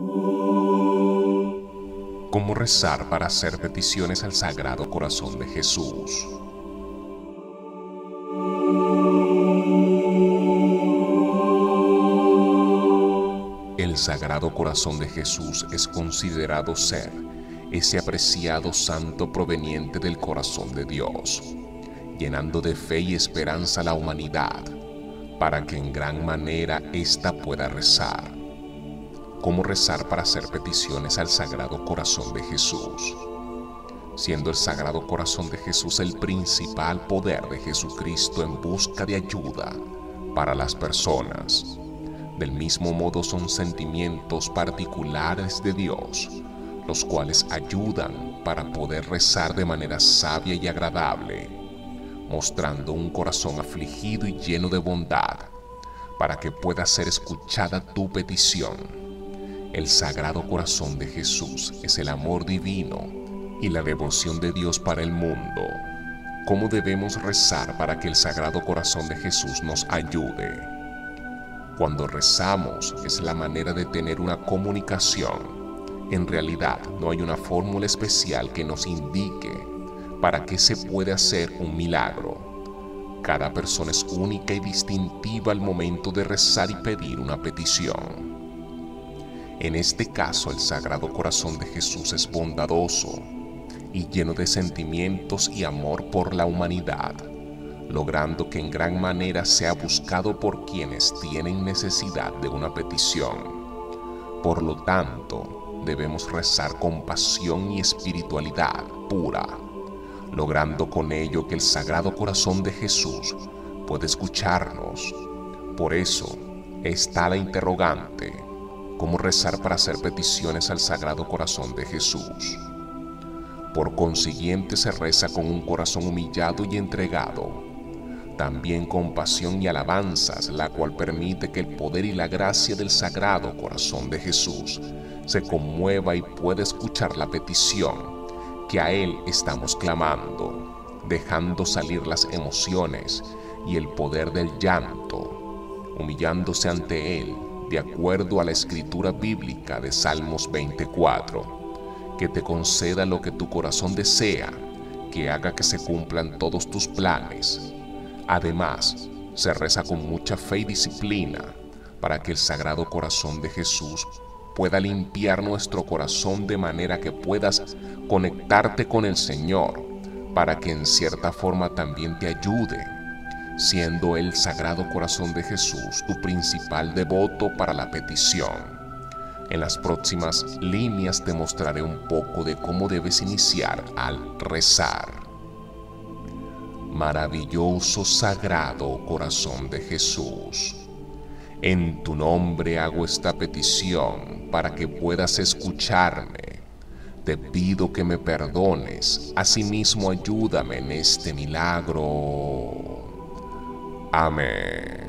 ¿Cómo rezar para hacer peticiones al Sagrado Corazón de Jesús? El Sagrado Corazón de Jesús es considerado ser ese apreciado santo proveniente del corazón de Dios, llenando de fe y esperanza a la humanidad, para que en gran manera ésta pueda rezar. ¿Cómo rezar para hacer peticiones al Sagrado Corazón de Jesús? Siendo el Sagrado Corazón de Jesús el principal poder de Jesucristo en busca de ayuda para las personas, del mismo modo son sentimientos particulares de Dios, los cuales ayudan para poder rezar de manera sabia y agradable, mostrando un corazón afligido y lleno de bondad, para que pueda ser escuchada tu petición. El Sagrado Corazón de Jesús es el amor divino y la devoción de Dios para el mundo. ¿Cómo debemos rezar para que el Sagrado Corazón de Jesús nos ayude? Cuando rezamos es la manera de tener una comunicación. En realidad no hay una fórmula especial que nos indique para qué se puede hacer un milagro. Cada persona es única y distintiva al momento de rezar y pedir una petición. En este caso, el Sagrado Corazón de Jesús es bondadoso y lleno de sentimientos y amor por la humanidad, logrando que en gran manera sea buscado por quienes tienen necesidad de una petición. Por lo tanto, debemos rezar con pasión y espiritualidad pura, logrando con ello que el Sagrado Corazón de Jesús pueda escucharnos. Por eso está la interrogante: ¿cómo rezar para hacer peticiones al Sagrado Corazón de Jesús? Por consiguiente, se reza con un corazón humillado y entregado, también con pasión y alabanzas, la cual permite que el poder y la gracia del Sagrado Corazón de Jesús se conmueva y pueda escuchar la petición que a Él estamos clamando, dejando salir las emociones y el poder del llanto, humillándose ante Él, de acuerdo a la escritura bíblica de Salmos 24, que te conceda lo que tu corazón desea, que haga que se cumplan todos tus planes. Además, se reza con mucha fe y disciplina para que el Sagrado Corazón de Jesús pueda limpiar nuestro corazón de manera que puedas conectarte con el Señor, para que en cierta forma también te ayude, siendo el Sagrado Corazón de Jesús tu principal devoto para la petición. En las próximas líneas te mostraré un poco de cómo debes iniciar al rezar. Maravilloso Sagrado Corazón de Jesús, en tu nombre hago esta petición para que puedas escucharme. Te pido que me perdones, asimismo ayúdame en este milagro. Amén.